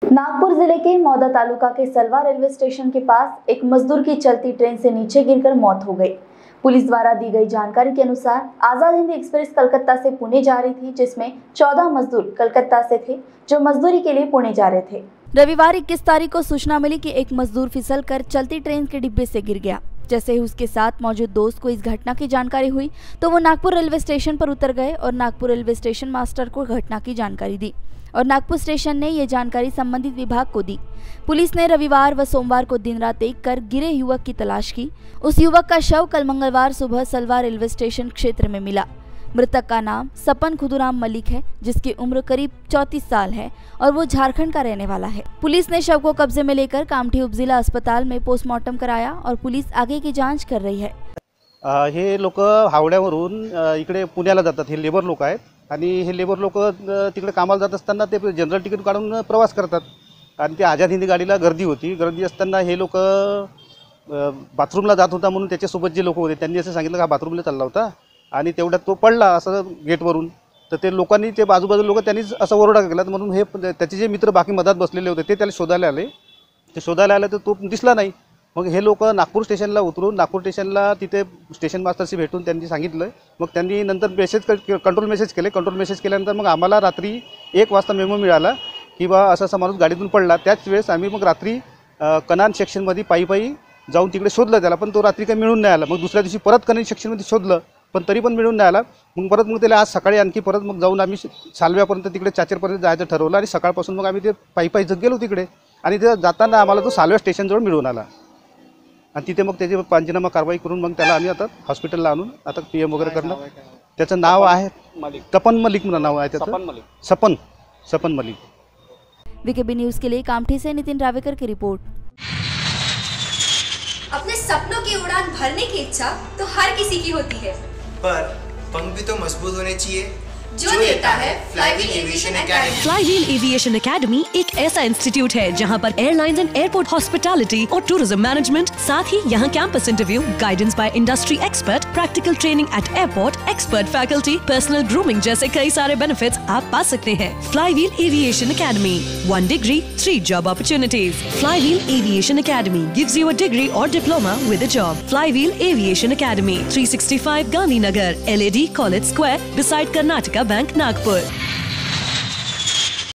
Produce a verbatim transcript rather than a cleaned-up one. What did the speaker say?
नागपुर जिले के मौदा तालुका के सलवा रेलवे स्टेशन के पास एक मजदूर की चलती ट्रेन से नीचे गिरकर मौत हो गई। पुलिस द्वारा दी गई जानकारी के अनुसार आजाद हिंद एक्सप्रेस कलकत्ता से पुणे जा रही थी, जिसमें चौदह मजदूर कलकत्ता से थे जो मजदूरी के लिए पुणे जा रहे थे। रविवार इक्कीस तारीख को सूचना मिली कि एक मजदूर फिसलकर चलती ट्रेन के डिब्बे से गिर गया। जैसे ही उसके साथ मौजूद दोस्त को इस घटना की जानकारी हुई तो वो नागपुर रेलवे स्टेशन पर उतर गए और नागपुर रेलवे स्टेशन मास्टर को घटना की जानकारी दी और नागपुर स्टेशन ने ये जानकारी संबंधित विभाग को दी। पुलिस ने रविवार व सोमवार को दिन रात एक कर गिरे युवक की तलाश की। उस युवक का शव कल मंगलवार सुबह सलवा रेलवे स्टेशन क्षेत्र में मिला। मृतक का नाम सपन खुदुराम मलिक है, जिसकी उम्र करीब चौंतीस साल है और वो झारखंड का रहने वाला है। पुलिस ने शव को कब्जे में लेकर कामठी उपजिला अस्पताल में पोस्टमार्टम कराया और पुलिस आगे की जांच कर रही है। हे लोक हावड्यावरून इकडे पुण्याला जातात। हे लेबर लोक आहेत आणि हे लेबर लोक तिकडे कामाला जात असताना ते जनरल तिकीट काढून प्रवास करतात आणि ते आझाद हिंद गाडीला गर्दी होती। गर्दी असताना हे लोक बाथरूमला जात होता म्हणून त्याच्यासोबत जे लोक होते त्यांनी असं सांगितलं का बाथरूमला चालला होता आणि तेवढ्यात तो पडला असं गेटवरून। तर ते लोकांनी ते बाजूबाजू लोक त्यांनी असं ओरडा केला म्हणून हे त्याचे जे मित्र बाकी मधात बसलेले होते ते त्याला शोधायला आले। ते शोधायला आले तर तो दिसला नाही। मग हे लोक नागपूर स्टेशनला उतरून नागपूर स्टेशनला तिथे स्टेशन मास्टरशी भेटून त्यांनी सांगितलं। मग त्यांनी नंतर मेसेज कंट्रोल मेसेज केले। कंट्रोल मेसेज केल्यानंतर मग आम्हाला रात्री एक वाजता मेमो मिळाला की बा असा असा माणूस गाडीतून पडला। त्याच वेळेस आम्ही मग रात्री कनान सेक्शनमध्ये पायी पायी जाऊन तिकडे शोधलं त्याला, पण तो रात्री काही मिळून नाही आला। मग दुसऱ्या दिवशी परत कनान सेक्शनमध्ये शोधलं पण तरी पण मिळून नाही आला। मग परत मग त्याला आज सकाळी आणखी परत मग जाऊन आम्ही सालव्यापर्यंत तिकडे चाचरपर्यंत जायचं ठरवलं आणि सकाळपासून मग आम्ही ते पायी पायी गेलो तिकडे आणि ते जाताना आम्हाला तो सालव्या स्टेशनजवळ मिळून आला आणि तिथे मग त्याची पंचनामा कारवाई करून मग त्याला आम्ही आता हॉस्पिटलला आणून आता पीएम वगैरे करणार। त्याचं नाव आहे तपन मलिक म्हणून नाव आहे त्याचं, सपन सपन मलिक। वीकेबी न्यूज़ के लिए कामठी से नितिन रावेकर की रिपोर्ट। अपने सपनों की उड़ान भरने की इच्छा तो हर किसी की होती है, पर पंख भी तो मजबूत होने चाहिए जो देता है Flywheel Aviation Academy. Flywheel Aviation Academy एक ऐसा इंस्टीट्यूट है जहां पर एयरलाइंस एंड एयरपोर्ट हॉस्पिटैलिटी और टूरिज्म मैनेजमेंट, साथ ही यहां campus interview, guidance by industry expert, practical training at airport, expert faculty, personal grooming जैसे कई सारे बेनिफिट्स आप पा सकते हैं। Flywheel Aviation Academy, one degree three job opportunities. Flywheel Aviation Academy gives you a degree और diploma with a job. Flywheel Aviation academy, three sixty five Gandhinagar, L A D college square, beside Karnataka Bank, Nagpur.